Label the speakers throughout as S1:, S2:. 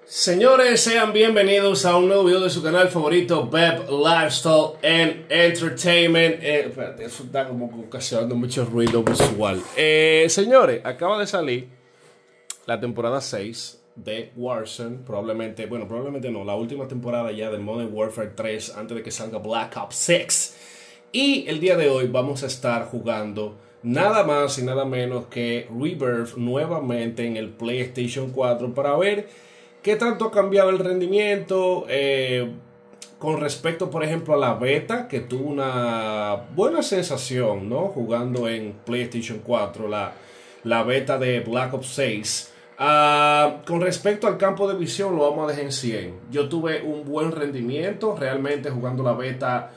S1: Señores, sean bienvenidos a un nuevo video de su canal favorito, Beb Lifestyle and Entertainment. Espérate, eso está como ocasionando mucho ruido visual. Señores, acaba de salir la temporada 6 de Warzone. Probablemente no, la última temporada ya del Modern Warfare 3 antes de que salga Black Ops 6. Y el día de hoy vamos a estar jugando nada más y nada menos que Rebirth nuevamente en el PlayStation 4 para ver ¿qué tanto ha cambiado el rendimiento con respecto, por ejemplo, a la beta? Que tuvo una buena sensación, ¿no? Jugando en PlayStation 4, la beta de Black Ops 6. Con respecto al campo de visión, lo vamos a dejar en 100. Yo tuve un buen rendimiento realmente jugando la beta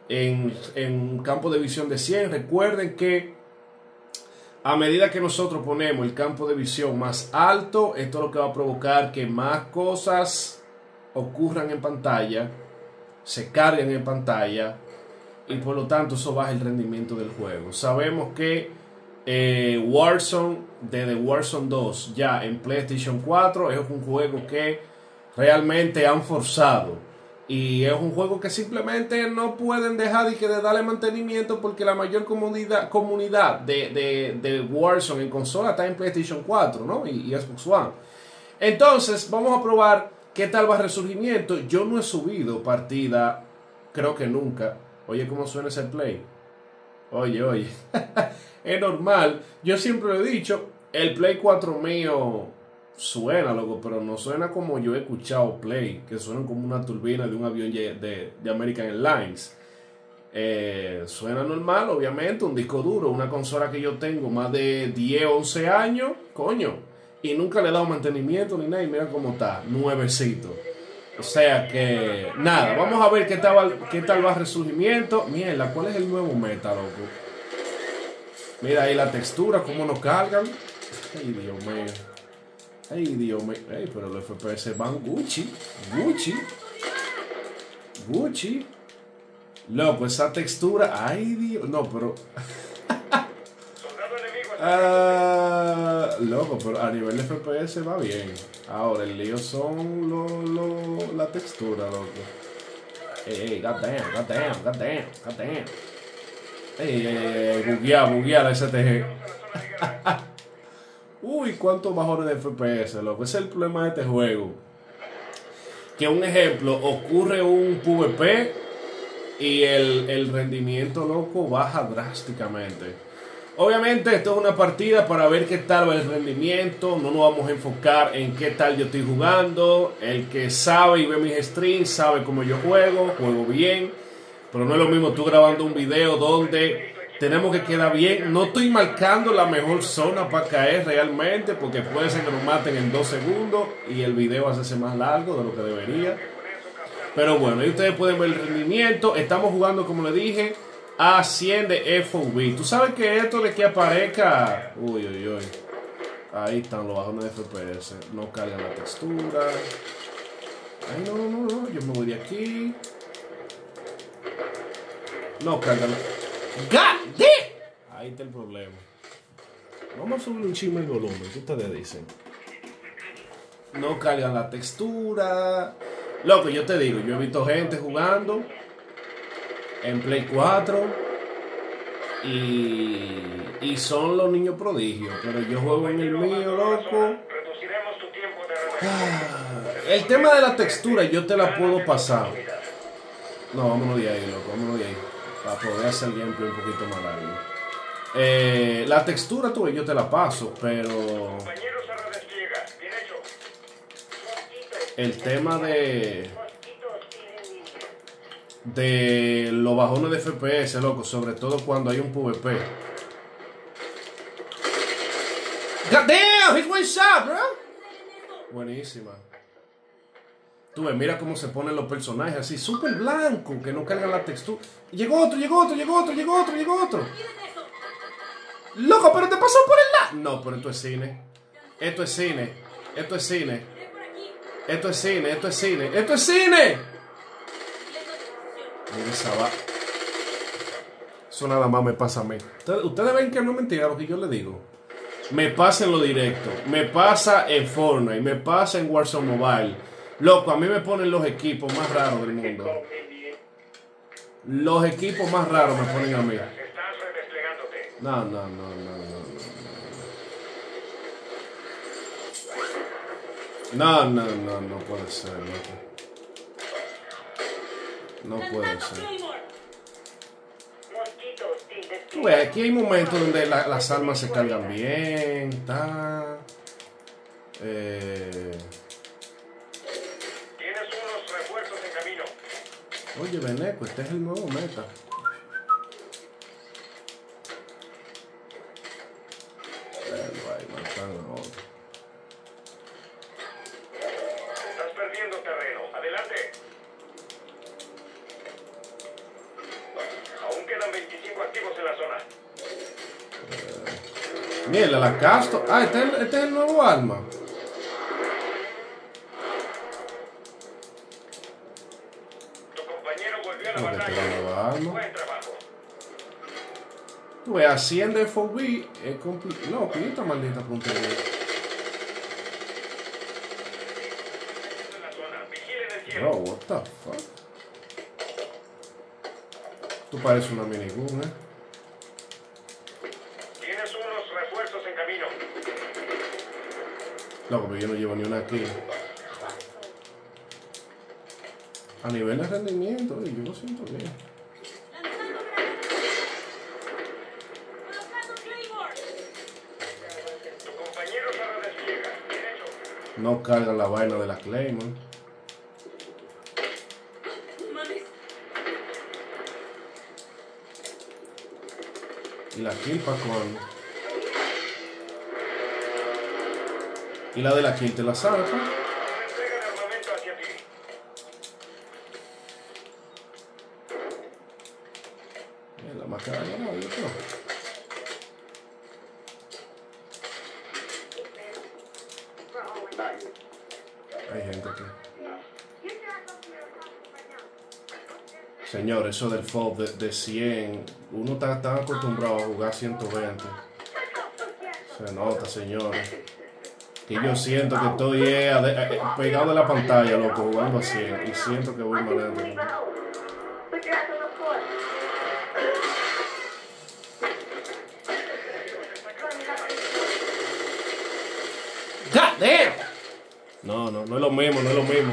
S1: en campo de visión de 100. Recuerden que a medida que nosotros ponemos el campo de visión más alto, esto es lo que va a provocar que más cosas ocurran en pantalla, se carguen en pantalla y por lo tanto eso baja el rendimiento del juego. Sabemos que Warzone, desde Warzone 2 ya en PlayStation 4, es un juego que realmente han forzado. Y es un juego que simplemente no pueden dejar de darle mantenimiento porque la mayor comunidad de Warzone en consola está en PlayStation 4, ¿no? y Xbox One. Entonces, vamos a probar qué tal va el resurgimiento. Yo no he subido partida, creo que nunca. Oye, ¿cómo suena ese play? Oye. Es normal. Yo siempre lo he dicho, el Play 4 mío suena, loco, pero no suena como yo he escuchado Play, que suenan como una turbina de un avión de American Airlines. Suena normal, obviamente, un disco duro, una consola que yo tengo más de 10, 11 años, coño, y nunca le he dado mantenimiento ni nada, y mira cómo está, nuevecito. O sea que, nada, vamos a ver qué tal va el resurgimiento. Mierda, ¿cuál es el nuevo meta, loco? Mira ahí la textura, cómo nos cargan. Ay, Dios mío. Ay, Dios mío. Ay, pero los FPS van Gucci. Loco, esa textura. Ay, Dios. No, pero. Loco, pero a nivel de FPS va bien. Ahora, el lío son la textura, loco. Ey, goddamn. Ey, buguear la STG. Uy, cuántos bajones de FPS, loco. Ese es el problema de este juego. Que un ejemplo, ocurre un PvP y el rendimiento, loco, baja drásticamente. Obviamente esto es una partida para ver qué tal va el rendimiento. No nos vamos a enfocar en qué tal yo estoy jugando. El que sabe y ve mis streams sabe cómo yo juego bien. Pero no es lo mismo tú grabando un video donde tenemos que quedar bien. No estoy marcando la mejor zona para caer realmente, porque puede ser que nos maten en 2 segundos y el video hace más largo de lo que debería. Pero bueno, ahí ustedes pueden ver el rendimiento. Estamos jugando, como le dije, a 100 de FOV. Tú sabes que esto de que aparezca... Uy. Ahí están los bajones de FPS. No cargan la textura. Ay, no. Yo me voy de aquí. No cargan la... ¡God damn! Ahí está el problema. Vamos a subir un chisme el volumen. ¿Qué ustedes dicen? No cargan la textura. Loco, yo te digo, yo he visto gente jugando en Play 4 y son los niños prodigios. Pero yo juego en el mío, loco. El tema de la textura yo te la puedo pasar. No, vámonos de ahí, loco, para poder hacer el gameplay un poquito más largo. La textura yo te la paso, pero el tema de los bajones de FPS, loco, sobre todo cuando hay un PvP. God damn, he's one shot, bro. Buenísima. Tú ves, mira cómo se ponen los personajes así, súper blanco, que no cargan la textura. Llegó otro. Loco, pero te pasó por el lado. No, pero esto es cine. Esto es cine. Mira esa va. Eso nada más me pasa a mí. Ustedes ven que no es mentira lo que yo le digo. me pasa en lo directo, me pasa en Fortnite, me pasa en Warzone Mobile. Loco, a mí me ponen los equipos más raros del mundo. Los equipos más raros me ponen a mí. No, no, no, no, no, no. No, no, no, no puede ser, loco. No puede ser. Tú ves, aquí hay momentos donde las armas se cargan bien, está.
S2: Tienes unos refuerzos en camino.
S1: Oye, Beneco, este es el nuevo meta.
S2: Estás perdiendo terreno. Adelante. Aún quedan 25 activos en la zona.
S1: Mira, la Casto. Ah, este es el nuevo arma.
S2: Tu compañero volvió a la batalla. Buen trabajo.
S1: Tú ves, haciendo FOV es complicado. No, quita maldita puntería.
S2: En la zona. Vigilen el cielo.
S1: Bro, what the fuck? Tú pareces una minigun,
S2: Tienes unos refuerzos en camino.
S1: Loco, pero yo no llevo ni una aquí. A nivel de rendimiento, oye, yo lo siento bien.
S2: Tu compañero se redespliega. Bien hecho.
S1: No carga la vaina de la Claymore. Y la kill pa' cuando. Y la de la kill te la sabes, pa.
S2: Entrega el armamento hacia ti.
S1: La máscara ya no, yo creo. Hay gente aquí. Señor, eso del FOB de 100, uno está tan acostumbrado a jugar 120. Se nota, señores. Que yo siento que estoy pegado de la pantalla, loco, jugando a 100. Y siento que voy manejando. God damn. No, no, no es lo mismo, no es lo mismo.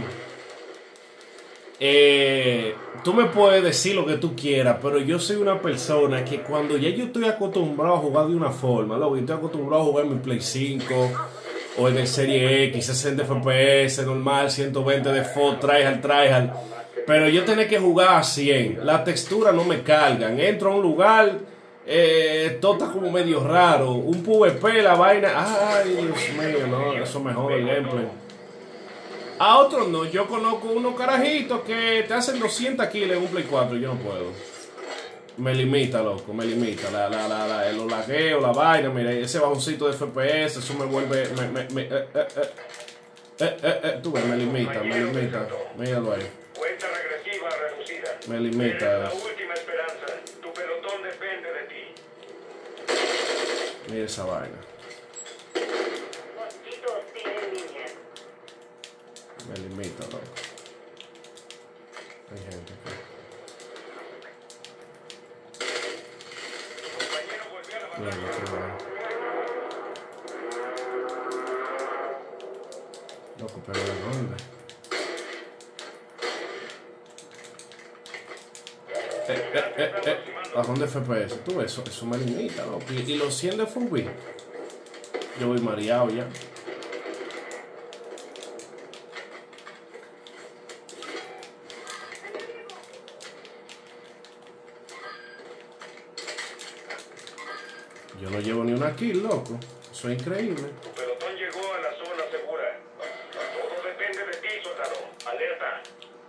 S1: Tú me puedes decir lo que tú quieras, pero yo soy una persona que cuando ya yo estoy acostumbrado a jugar de una forma, loco, yo estoy acostumbrado a jugar en mi Play 5 o en el Serie X, 60 FPS, normal, 120 de FOV, tryhard, pero yo tengo que jugar a 100, la textura no me cargan, entro a un lugar, todo está como medio raro, un PvP, la vaina, ay Dios mío, no, eso mejora el gameplay. A otros no, yo conozco unos carajitos que te hacen 200 kills en un Play 4 y yo no puedo. Me limita, loco, me limita. Los lagueos, la vaina, mira, ese bajoncito de FPS, eso me vuelve. Tú ves, me limita. Míralo ahí.
S2: Cuenta regresiva reducida.
S1: Me limita.
S2: Eres la última esperanza. Tu pelotón depende de ti.
S1: Mira esa vaina.
S2: Mosquito hostil en línea.
S1: Me limita, loco. Hay gente aquí.
S2: Compañero volvió a la
S1: Mira,
S2: batalla.
S1: qué vaina. Loco, pero ¿de dónde? Bajón de FPS, tú ves, eso me limita, loco. Y los 100 de FOV, yo voy mareado ya. Yo no llevo ni una kill, loco. Eso es increíble.
S2: Tu pelotón llegó a la zona segura. Todo depende de ti, soldado. Alerta.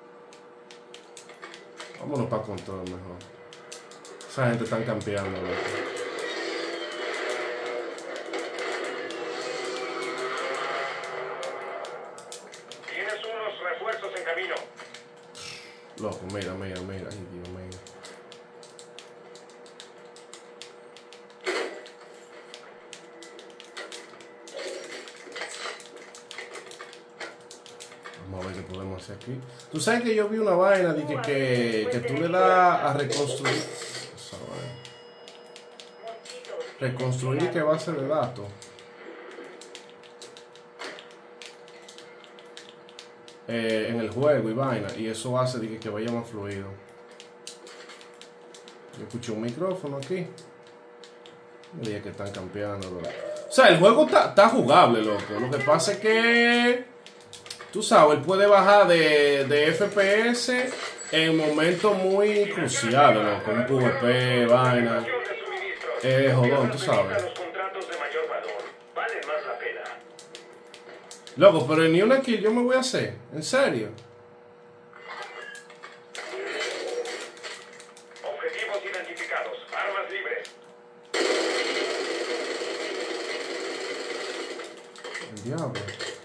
S1: Vámonos para control mejor. Esa gente está campeando, loco.
S2: Tienes unos refuerzos en camino.
S1: Loco, mira. Ay, Dios mío. Vamos a ver qué podemos hacer aquí. Tú sabes que yo vi una vaina de que tú le das a reconstruir. Esa vaina. Reconstruir y que base de datos. En el juego y vaina. Y eso hace de que vaya más fluido. Yo escuché un micrófono aquí. Dije que están campeando. O sea, el juego está jugable, loco. Lo que pasa es que, tú sabes, él puede bajar de FPS en momentos muy cruciales, loco. Un PvP, vaina. Jodón, tú sabes.
S2: Los contratos de mayor valor valen más la pena.
S1: Loco, pero ni una kill yo me voy a hacer. ¿En serio?
S2: Objetivos identificados. Armas libres.
S1: El diablo.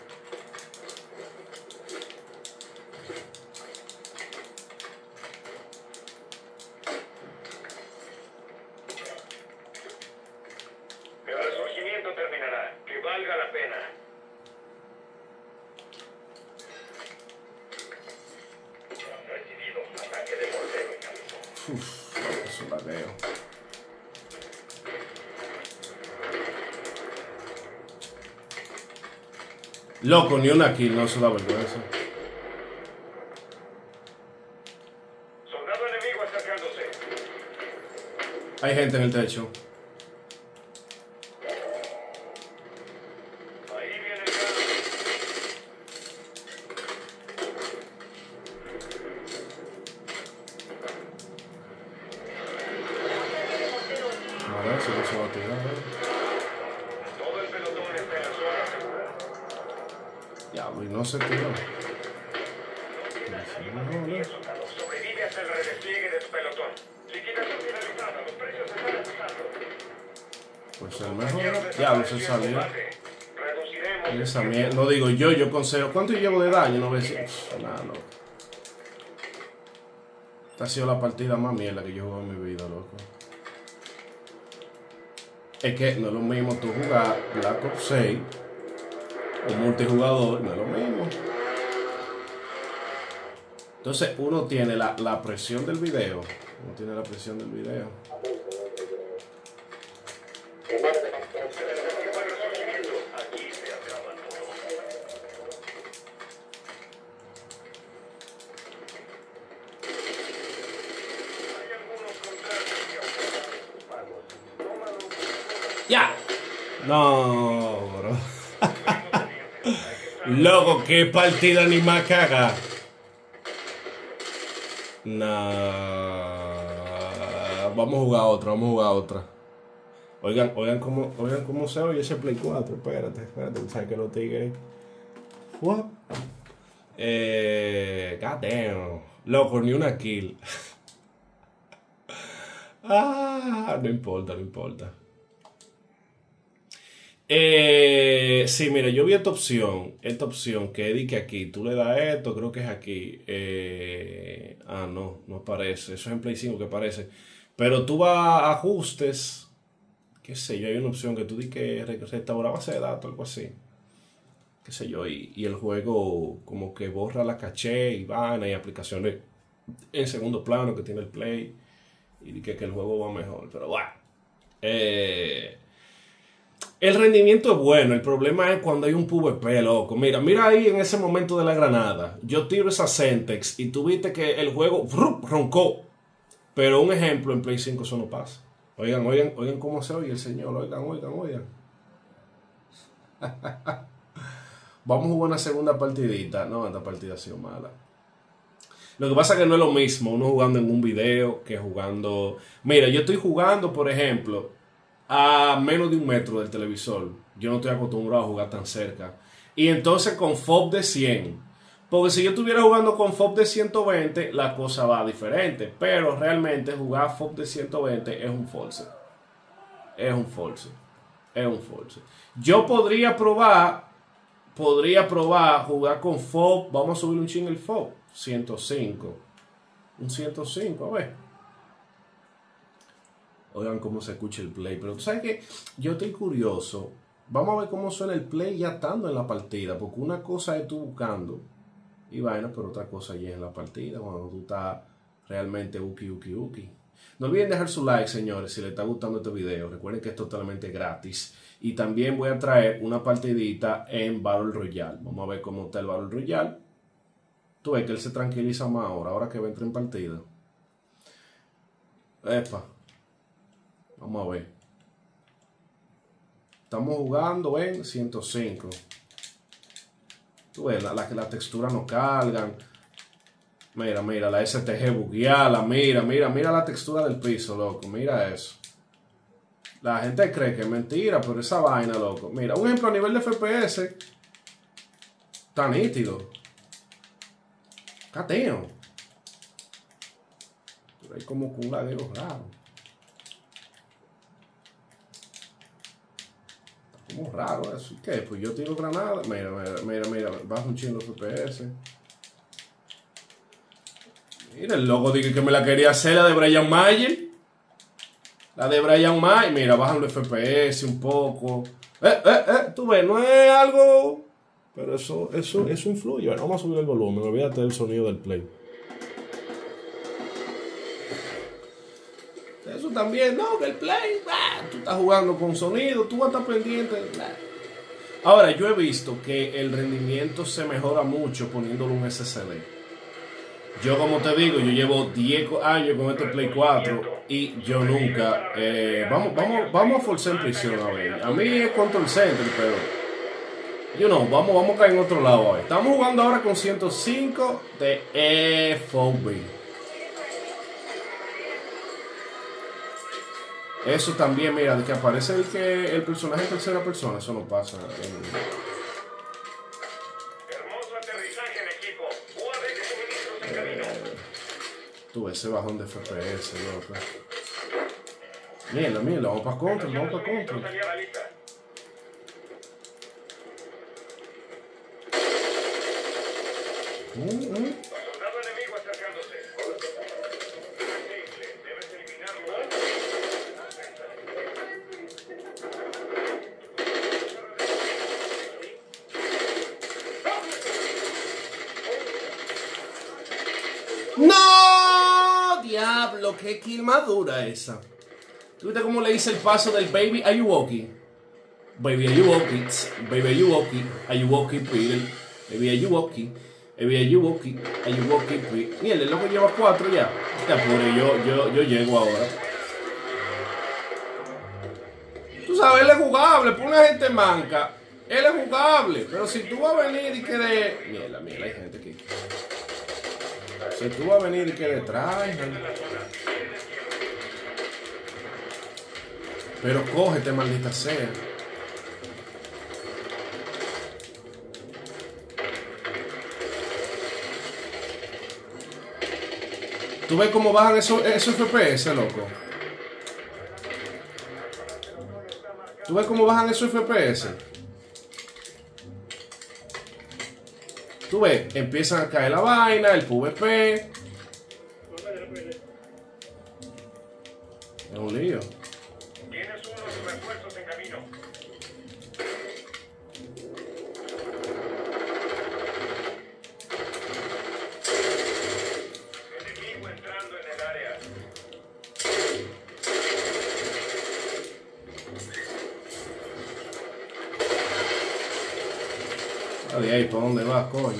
S2: El resurgimiento terminará. Que valga la pena. Recibido. Ataque de mortero en camino.
S1: Uf, eso la veo. Loco, ni una kill, no, eso da vergüenza.
S2: Soldado enemigo acercándose.
S1: Hay gente en el techo.
S2: Ahí viene el carro.
S1: A ver si no se va a tirar.
S2: Todo el pelotón está en la zona segura.
S1: Diablo, y no se tiró.
S2: Soldado, sobrevive hasta el redespliegue del pelotón. Liquidación finalizada. Los precios están empezando.
S1: Pues el mejor. Diablo, se salió.
S2: Reduciremos.
S1: Y esa mierda. No digo yo consejo. ¿Cuánto yo llevo de daño? No ves. Nada, no. Esta ha sido la partida más mierda que yo he jugado en mi vida, loco. Es que no es lo mismo tú jugar Black Ops 6 o multijugador, no es lo mismo. Entonces uno tiene la presión del video. Uno tiene la presión del video.
S2: Aquí se acaba todo. Hay algunos contratos que aumentan sus pagos. Tómalo.
S1: ¡Ya! No, bro. Loco, qué partida ni más caga. Nah. Vamos a jugar otra. Oigan cómo se oye ese Play 4. Espérate, sabes que los tigres. What? God damn. Loco, ni una kill. No importa. Sí, mira, yo vi esta opción que di que aquí, tú le das esto, creo que es aquí. No aparece, eso es en Play 5 que aparece. Pero tú vas a ajustes, qué sé yo, hay una opción que tú di que restaurar base de datos, algo así. Qué sé yo, y el juego como que borra la caché y van, hay aplicaciones en segundo plano que tiene el Play y di que el juego va mejor, pero bueno. El rendimiento es bueno, el problema es cuando hay un PvP, loco. Mira ahí en ese momento de la granada. Yo tiro esa Sentex y tú viste que el juego roncó. Pero un ejemplo, en Play 5 eso no pasa. Oigan cómo se oye el señor. Oigan. Vamos a jugar una segunda partidita. No, esta partida ha sido mala. Lo que pasa es que no es lo mismo uno jugando en un video que jugando... Mira, yo estoy jugando, por ejemplo, a menos de 1 metro del televisor. Yo no estoy acostumbrado a jugar tan cerca. Y entonces con FOV de 100. Porque si yo estuviera jugando con FOV de 120, la cosa va diferente. Pero realmente jugar FOV de 120 es un false. Yo podría probar jugar con FOV. Vamos a subir un ching el FOV. 105. Un 105, a ver. Oigan cómo se escucha el play. Pero tú sabes que yo estoy curioso. Vamos a ver cómo suena el play ya estando en la partida. Porque una cosa es tú buscando y vaina, pero otra cosa ya es la partida, cuando tú estás realmente uki. No olviden dejar su like, señores, si les está gustando este video. Recuerden que es totalmente gratis. Y también voy a traer una partidita en Battle Royale. Vamos a ver cómo está el Battle Royale. Tú ves que él se tranquiliza más ahora que entra en partida. Epa. Vamos a ver. Estamos jugando en 105. Tú ves, la textura no cargan. Mira, la STG bugueada, mira la textura del piso, loco, mira eso. La gente cree que es mentira, pero esa vaina, loco. Mira, un ejemplo a nivel de FPS, está nítido. Cateo. Pero hay como un lagueo raro. Está como raro eso. ¿Qué? Pues yo tiro granada. Mira, baja un chingo FPS. Mira, el loco dije que me la quería hacer, la de Brian Mayer. La de Brian Mayer. Mira, bajan los FPS un poco. Tú ves, no es algo... Pero eso influye. Bueno, vamos a subir el volumen, olvídate del sonido del play. Eso también, no, que el play, tú estás jugando con sonido, tú vas a estar pendiente. Ahora, yo he visto que el rendimiento se mejora mucho poniéndole un SSD. Yo, como te digo, yo llevo 10 años con este Play 4 y yo nunca... vamos a forzar en prisión a ver. A mí es Control Center, pero... vamos a caer en otro lado a ver. Estamos jugando ahora con 105 de FOV. Eso también, mira, de que aparece el personaje en tercera persona, eso no pasa en... Tú ese bajón de FPS, loco. Mira, vamos para control.
S2: Los soldados enemigos acercándose. Debes eliminarlo.
S1: ¡No! ¡Diablo! ¡Qué kill más dura esa! ¿Tú viste cómo le hice el paso del Baby Are You Walking? Baby Are You Walking? Baby Are You Walking? Are You Walking, Peter? Baby Are You Walking? Baby Are You Walking? Are You Walking, Peter? Mierda, el loco lleva 4 ya. Te apure, yo llego ahora. Tú sabes, él es jugable. Por una gente manca, él es jugable. Pero si tú vas a venir y que de... Mierda, hay gente aquí. Si tú vas a venir y que detrás, pero cógete, maldita sea. ¿Tú ves cómo bajan esos FPS, loco? ¿Tú ves cómo bajan esos FPS? Tú ves, empiezan a caer la vaina, el PvP. Es un lío.
S2: Tienes unos refuerzos en camino. Enemigo entrando en el área.
S1: De ahí, ¿para dónde vas, coño?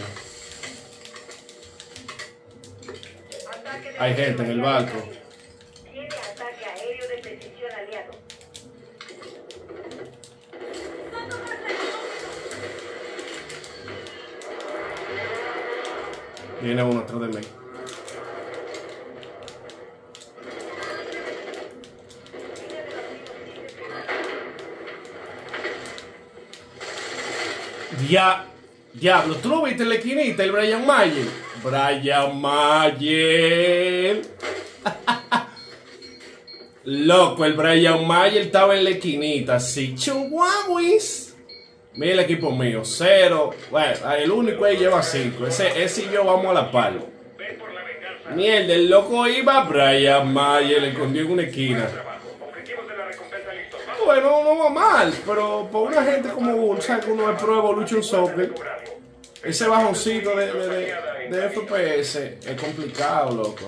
S1: Hay gente en el barco.
S3: Tiene ataque aéreo de precisión aliado.
S1: Viene uno atrás de mí. Diablo, ¿tú lo viste en la esquinita, el Brian Mayer? Brian Mayer. Loco, el Brian Mayer estaba en la esquinita, así, chihuahuis. Mira el equipo mío, 0. Bueno, el único ahí lleva 5. Ese y yo vamos a la par.
S2: Ven por la venganza.
S1: Mierda, el loco iba, Brian Mayer le escondió en una esquina.
S2: Objetivos de la recompensa listos.
S1: Bueno, no va mal, pero por una gente como uno, ¿sabes que uno es Pro Evolution Soccer? ese bajoncito de FPS es complicado, loco.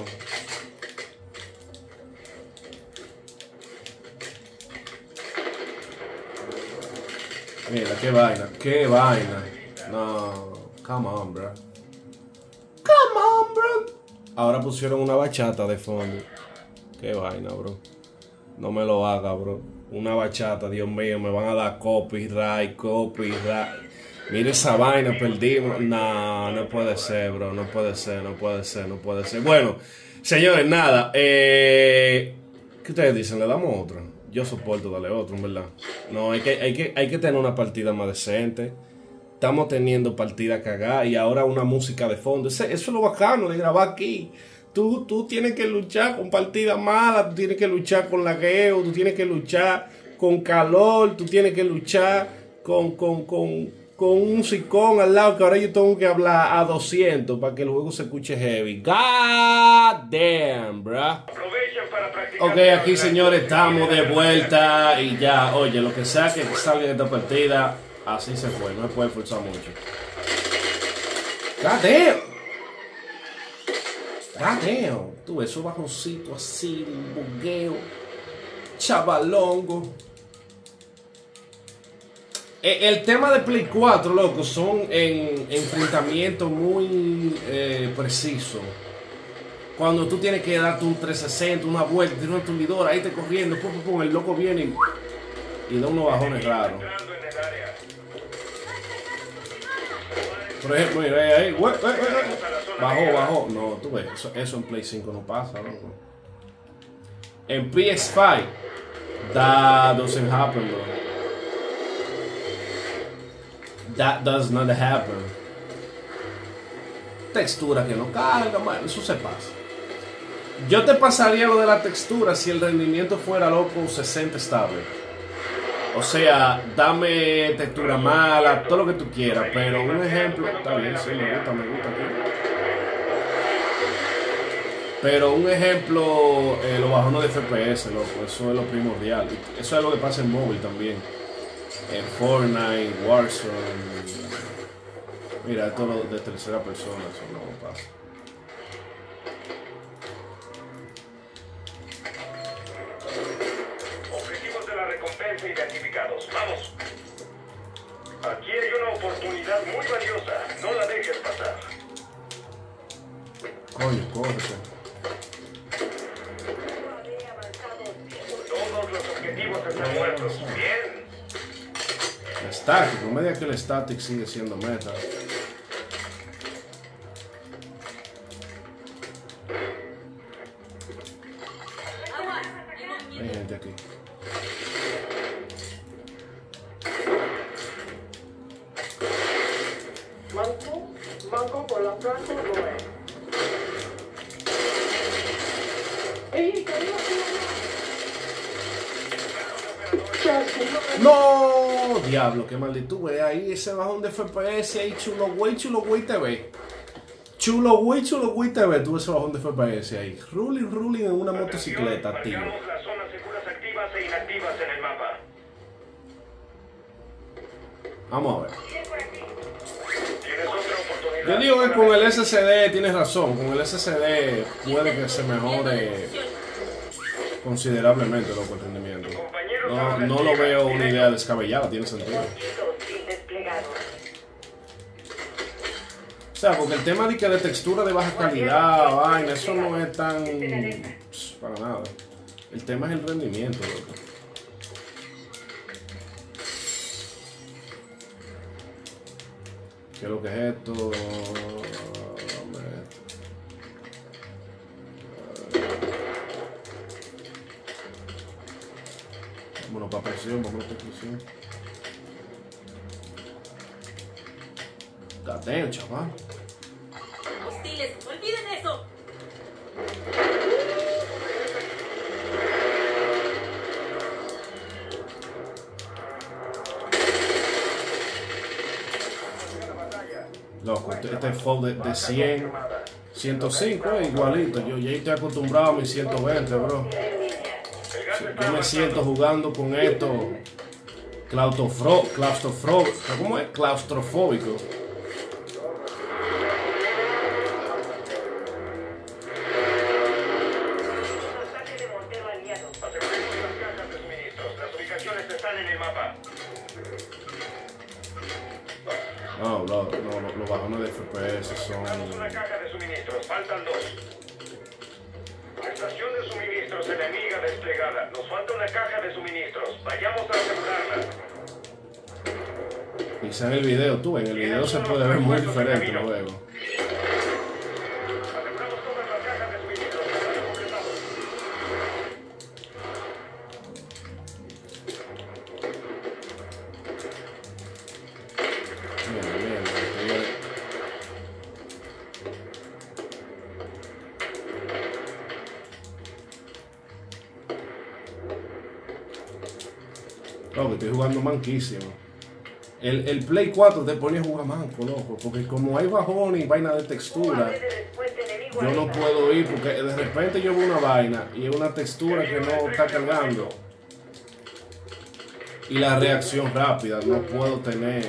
S1: Mira, qué vaina, qué vaina. No, come on, bro. Come on, bro. Ahora pusieron una bachata de fondo. Qué vaina, bro. No me lo haga, bro. Una bachata, Dios mío, me van a dar copyright. Mira esa vaina, perdimos. No, no puede ser, bro. No puede ser. Bueno, señores, nada. ¿Qué ustedes dicen? ¿Le damos otra? Yo soporto darle otro, en verdad. No, hay que tener una partida más decente. Estamos teniendo partida cagada y ahora una música de fondo. Eso es lo bacano de grabar aquí. Tú tienes que luchar con partidas malas, tú tienes que luchar con lagueo, tú tienes que luchar con calor, tú tienes que luchar con un sicón al lado, que ahora yo tengo que hablar a 200 para que el juego se escuche heavy. God damn, bruh. Ok, aquí señores, estamos de vuelta y ya, oye, lo que sea que salga de esta partida, así se fue, no se puede forzar mucho. God damn. Tú ves esos bajoncitos así, un bugueo, chavalongo. El tema de Play 4, loco, son en enfrentamientos muy precisos. Cuando tú tienes que darte un 360, una vuelta, tienes un tumbidor, ahí te corriendo, el loco viene y da unos bajones raros. Por ejemplo, mira ahí, bajó. No, tú ves, eso en Play 5 no pasa, loco. En PS5, that doesn't happen, bro. That does not happen. Textura que no carga, man, eso se pasa. Yo te pasaría lo de la textura si el rendimiento fuera, loco, 60 estable. O sea, dame textura mala, todo lo que tú quieras, pero un ejemplo, está bien, sí, me gusta aquí. Pero un ejemplo, los bajones de FPS, loco, eso es lo primordial. Eso es lo que pasa en móvil también. En Fortnite, Warzone. Mira, esto es de tercera persona, eso no pasa.
S2: Objetivos de la recompensa identificados. ¡Vamos! Aquí hay una oportunidad muy valiosa. No la dejes pasar.
S1: Coño, córrete.
S2: Todos los objetivos están muertos. Bien.
S1: El static, no me digas que el static sigue siendo meta. Hay gente aquí.
S3: Manco por la planta no es.
S1: No, diablo, qué maldito, güey. Ahí ese bajón de FPS ahí, chulo güey TV. Chulo güey TV, tuve ese bajón de FPS ahí. Ruling en una motocicleta, tío.
S2: Marcamos las zonas seguras activas e inactivas en el mapa.
S1: Vamos a ver.
S2: Tienes otra oportunidad.
S1: Yo digo que con el SSD tienes razón. Con el SSD puede que se mejore considerablemente el rendimiento. No lo veo una idea descabellada, tiene sentido. O sea, porque el tema de textura de baja calidad, vaina, eso no es tan... para nada. El tema es el rendimiento, loco. ¿Qué es lo que es esto? Vámonos para presión, Gateo, chaval.
S4: Hostiles, olviden eso.
S1: Loco, este fold de 100, 105 es igualito. Yo ya estoy acostumbrado a mis 120, bro. Yo me siento jugando con esto claustrofóbico. bajones de FPS
S2: Encontramos una
S1: son...
S2: caja de suministros, faltan 2. Estación de suministros enemiga desplegada. Nos falta una caja de suministros. Vayamos a asegurarla.
S1: Quizá en el video, tú, en el video se puede ver muy diferente luego.
S2: Aseguramos todas las cajas de suministros. Están completados.
S1: Mira, mira, loco, estoy jugando manquísimo. El Play 4 te pone a jugar manco, loco, porque como hay bajones y vaina de textura, yo no puedo ir porque de repente yo veo una vaina y es una textura que no está cargando. Y la reacción rápida, no puedo tener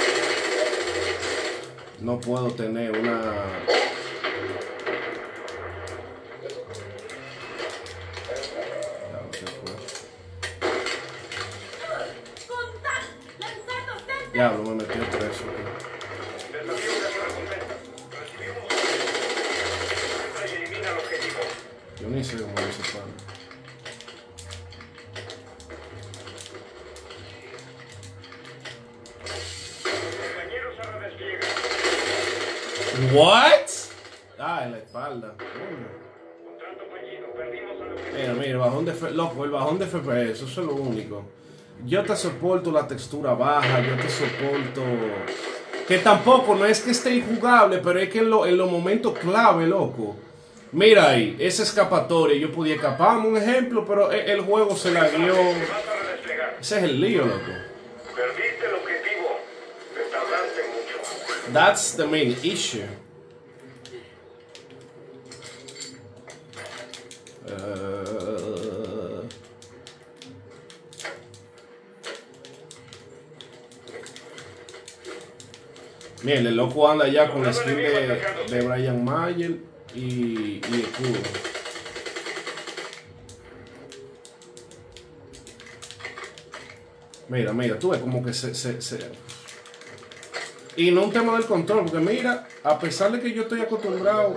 S1: una... Diablo, me metí preso aquí.
S2: Desafío de recompensa. Recibimos. Encuentra y elimina el objetivo.
S1: Yo ni sé cómo se para.
S2: Compañeros a la despliega.
S1: What? Ah, en la espalda.
S2: Contrato fallido. Perdimos al objetivo.
S1: Mira, el bajón de loco, el bajón de FPS, eso es lo único. Yo te soporto la textura baja, yo te soporto... Que tampoco, no es que esté injugable, pero es que en los momentos clave, loco. Mira ahí, esa escapatoria, yo podía escaparme, un ejemplo, pero el juego se la guió. Ese es el lío, loco.
S2: Perdiste el objetivo. Te tardaste mucho.
S1: That's the main issue. Miren, el loco anda ya con la skin de Brian Mayer y escudo. Mira, tú ves como que se... Y no un tema del control, porque mira, a pesar de que yo estoy acostumbrado...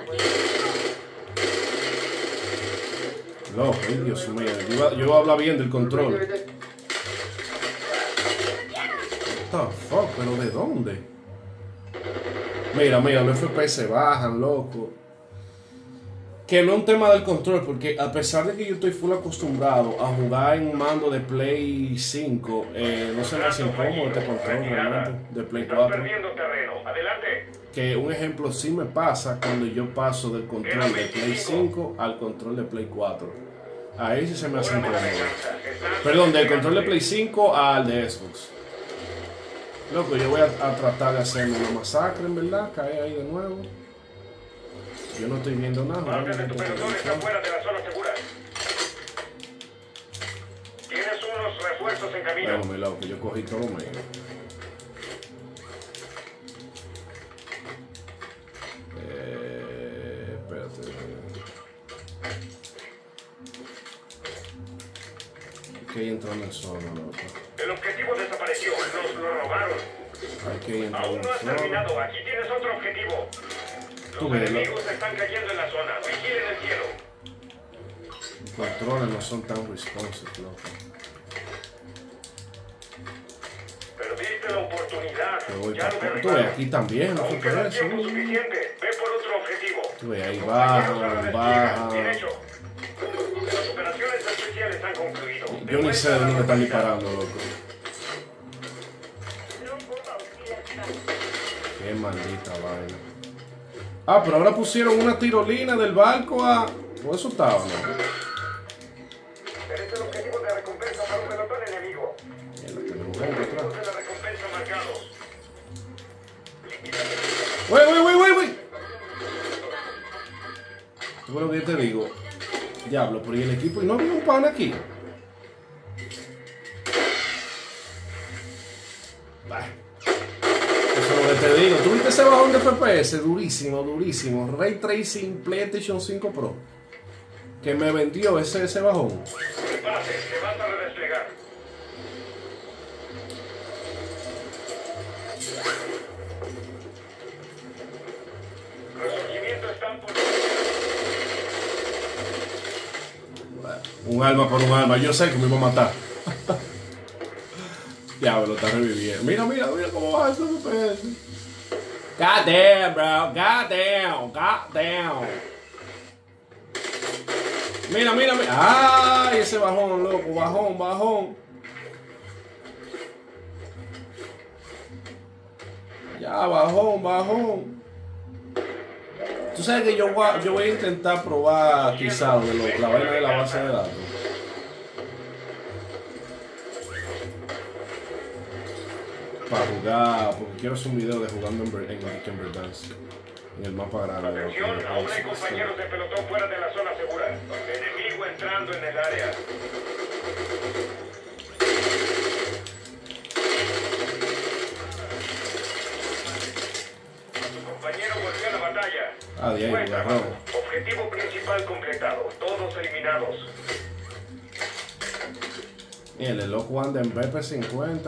S1: Loco, ay, Dios mío, yo iba a hablar bien del control. What the fuck, pero ¿de dónde? Mira, los FPS bajan, loco. Que no es un tema del control, porque a pesar de que yo estoy full acostumbrado a jugar en un mando de Play 5, no se me hace incómodo este control realmente, de Play 4.
S2: Perdiendo terreno. Adelante.
S1: Que un ejemplo sí me pasa cuando yo paso del control de Play 5 al control de Play 4. Ahí sí se me hace incómodo. Perdón, del control de Play 5 al de Xbox. Loco, yo voy a tratar de hacerme una masacre, en verdad, caer ahí de nuevo. Yo no estoy viendo nada.
S2: Parte de tu pelotón está fuera de la zona segura. Tienes unos refuerzos en camino.
S1: Bueno, mi loco, yo cogí todo medio. Espérate. Hay que ir entrando en zona, loco.
S2: El objetivo desapareció. Nos lo robaron.
S1: Hay que ir entrando
S2: Aún
S1: en
S2: no has
S1: zona.
S2: terminado. Aquí tienes otro objetivo.
S1: Tú
S2: Los
S1: ves,
S2: enemigos están cayendo en la zona. Vigilen el cielo.
S1: los controles no son tan responsive, loco.
S2: Perdiste la oportunidad.
S1: Yo voy
S2: Ya lo
S1: para... Tú ves,
S2: derribaron.
S1: aquí también, no
S2: Aún
S1: fue
S2: queda
S1: por eso.
S2: tiempo suficiente. Ve por otro objetivo.
S1: Tú ves, ahí
S2: Compañeros a la
S1: baja,
S2: despliega. Bien
S1: baja.
S2: hecho. Las operaciones especiales han concluido.
S1: Yo ni sé de dónde me están disparando, loco. Qué maldita vaina. Ah, pero ahora pusieron una tirolina del barco a... ¿Por eso estaba, no?
S2: Eres el objetivo de recompensa para un pelotón enemigo.
S1: Mierda, tenemos gente
S2: Objetivos
S1: atrás.
S2: de la recompensa marcados.
S1: ¡Wey! ¿Tú ves lo que yo te digo? Diablo, pero ¿y el equipo? ¿Y no había un pan aquí? Bah. Eso es lo que te digo. ¿Tú viste ese bajón de FPS? Durísimo. Ray Tracing PlayStation 5 Pro. Que me vendió ese bajón.
S2: Base, se va a redesplegar.
S1: Un alma por un alma. Yo sé que me iba a matar. Ya, me lo está reviviendo. Mira, mira, mira cómo va ese FPS. God damn, bro. God damn. God damn. Mira, mira, mira. ¡Ay! Ese bajón, loco. Bajón, bajón. Ya, bajón, bajón. Tú sabes que yo voy a intentar probar quizá la vaina de la base de datos. Para jugar, porque quiero hacer un video de jugando en Verdansk, en el mapa grande.
S2: Atención, aún hay compañeros de pelotón fuera de la zona segura. Enemigo entrando en el área. Su compañero volvió a la batalla.
S1: Dios,
S2: Buen trabajo.
S1: agarró.
S2: Objetivo principal completado. Todos eliminados.
S1: Mira, el loco anda en BP50.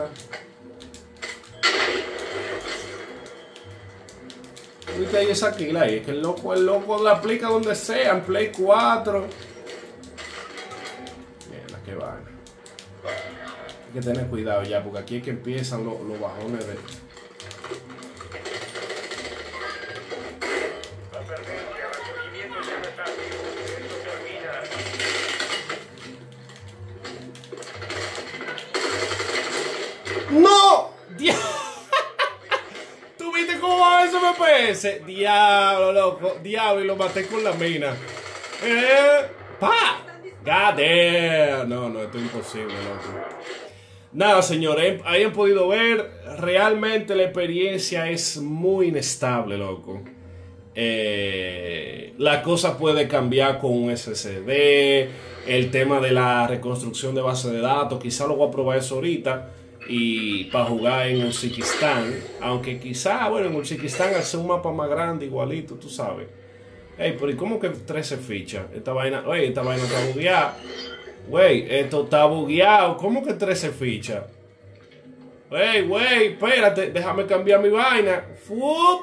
S1: ¿Viste ahí esa kill ahí? Es que el loco la aplica donde sea, en Play 4. Mira, qué vaina. Hay que tener cuidado ya, porque aquí es que empiezan los bajones de...
S2: La pertenencia al resurgimiento ya no está activo. Esto termina.
S1: ¡No! ¿Tú viste cómo va ese FPS? Diablo, loco. Diablo, y lo maté con la mina. ¡Pa! God damn. No, esto es imposible, loco. Nada, señores, ahí han podido ver, realmente la experiencia es muy inestable, loco. La cosa puede cambiar con un SSD, el tema de la reconstrucción de base de datos, quizá lo voy a probar eso ahorita, y para jugar en Uzbekistán, aunque quizá, bueno, en Uzbekistán al ser un mapa más grande, igualito, tú sabes. Ey, pero ¿y cómo que 13 fichas? Esta vaina está bugueada. Wey, esto está bugueado. ¿Cómo que 13 fichas? Wey, espérate, déjame cambiar mi vaina. ¡Fup!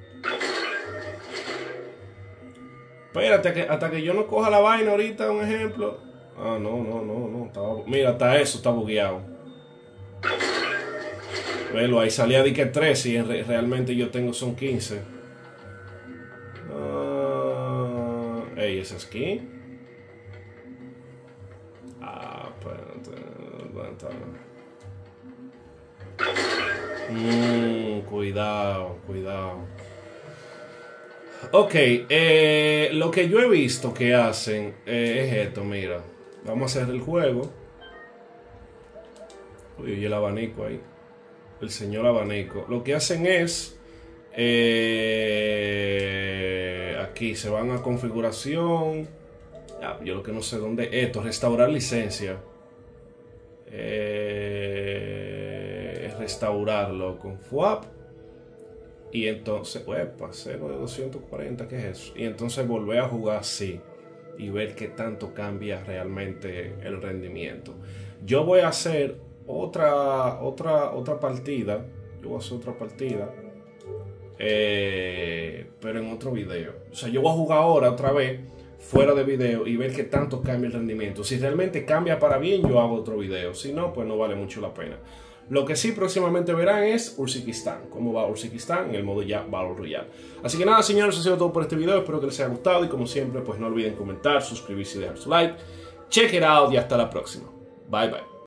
S1: Espérate, hasta que yo no coja la vaina ahorita, un ejemplo. Ah, no. Mira, hasta eso está bugueado. Velo, ahí salía de que 13 y realmente yo tengo son 15. Ey, ¿esa skin? Cuidado. Ok, lo que yo he visto que hacen es esto, mira. Vamos a hacer el juego. Uy, y el abanico ahí. El señor abanico. Lo que hacen es... aquí se van a configuración. Yo lo que no sé dónde. Esto, restaurar licencia. Restaurarlo con FWAP. Y entonces, 0 de 240, ¿qué es eso? Y entonces volver a jugar así y ver qué tanto cambia realmente el rendimiento. Yo voy a hacer otra partida. Yo voy a hacer otra partida. Pero en otro video. O sea, yo voy a jugar ahora otra vez fuera de video y ver qué tanto cambia el rendimiento. Si realmente cambia para bien, yo hago otro video. Si no, pues no vale mucho la pena. Lo que sí próximamente verán es Uzbekistán. Cómo va Uzbekistán en el modo ya Battle Royale. Así que nada, señores, eso ha sido todo por este video. Espero que les haya gustado y como siempre, pues no olviden comentar, suscribirse y dejar su like. Check it out y hasta la próxima. Bye, bye.